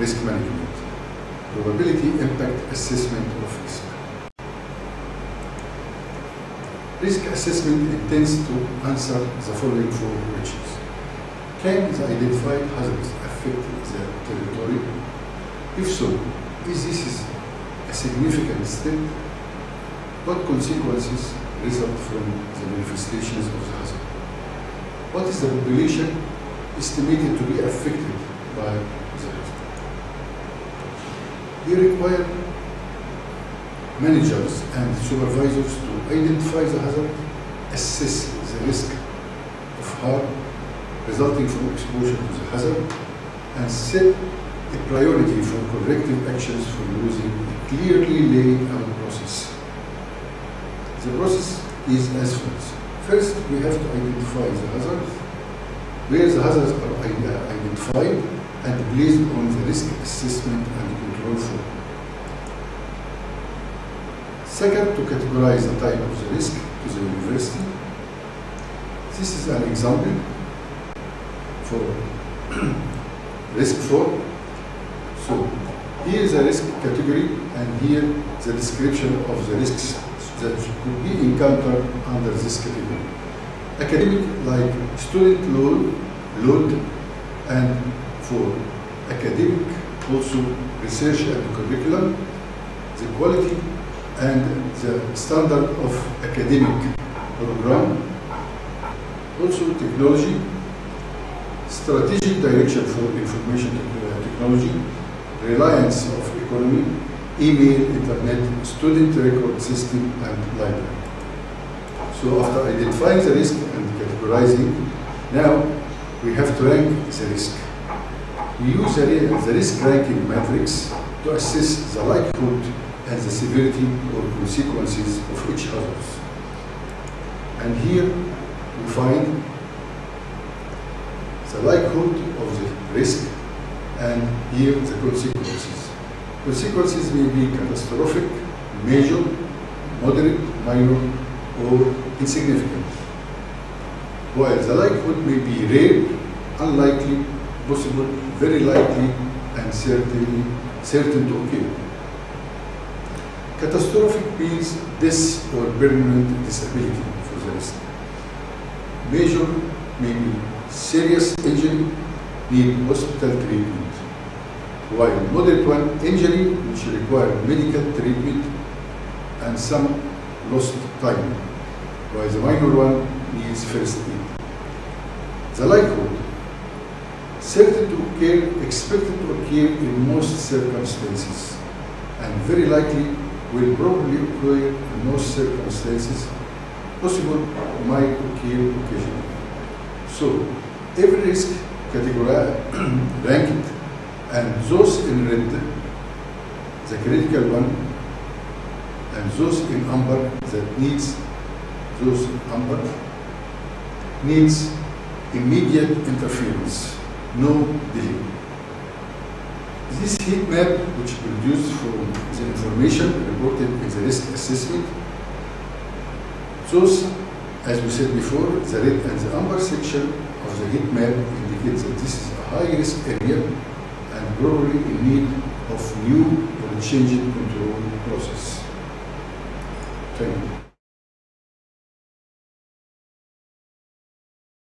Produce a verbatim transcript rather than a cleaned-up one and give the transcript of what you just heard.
risk management. Probability impact assessment of risk. Risk assessment intends to answer the following four questions. Can the identified hazards affect the territory? If so, is this a significant step? What consequences result from the manifestations of the hazard? What is the population estimated to be affected by the hazard? They require managers and supervisors to identify the hazard, assess the risk of harm resulting from exposure to the hazard, and set a priority for corrective actions for using a clearly laid out process. The process is as follows. First, we have to identify the hazard, where the hazards are identified and based on the risk assessment and control form. Second, to categorize the type of the risk to the university. This is an example for risk four. So here is a risk category, and here the description of the risks that could be encountered under this category. Academic, like student load, load, and for academic, also research and curriculum, the quality and the standard of academic program, also technology, strategic direction for information technology, reliance of economy, email, internet, student record system, and library. So after identifying the risk and categorizing, now we have to rank the risk. We use the, the risk ranking matrix to assess the likelihood and the severity or consequences of each hazard. And here we find the likelihood of the risk, and here the consequences. Consequences may be catastrophic, major, moderate, minor, or insignificant. While the likelihood may be rare, unlikely, possible, very likely, and certainly certain to occur. Catastrophic means death or permanent disability for the risk. Major may be serious injury, need hospital treatment. While moderate one, injury which require medical treatment and some lost time, while the minor one needs first aid. The likelihood, certain to occur, expected to occur in most circumstances, and very likely will probably occur in most circumstances, possible might occur occasionally. So, every risk category ranked, and those in red, the critical one, and those in amber that needs, those in amber, needs immediate interference, no delay. This heat map, which produced from the information reported in the risk assessment, shows, as we said before, the red and the amber section of the heat map indicates that this is a high-risk area and probably in need of new or changing control process. Thank you.